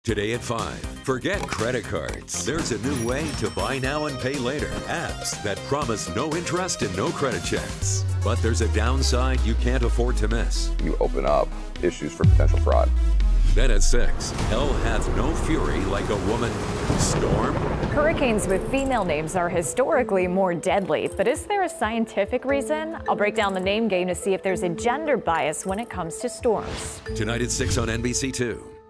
Today at 5, forget credit cards. There's a new way to buy now and pay later. Apps that promise no interest and no credit checks. But there's a downside you can't afford to miss. You open up issues for potential fraud. Then at 6, hell hath no fury like a woman. Storm? Hurricanes with female names are historically more deadly, but is there a scientific reason? I'll break down the name game to see if there's a gender bias when it comes to storms. Tonight at 6 on NBC2.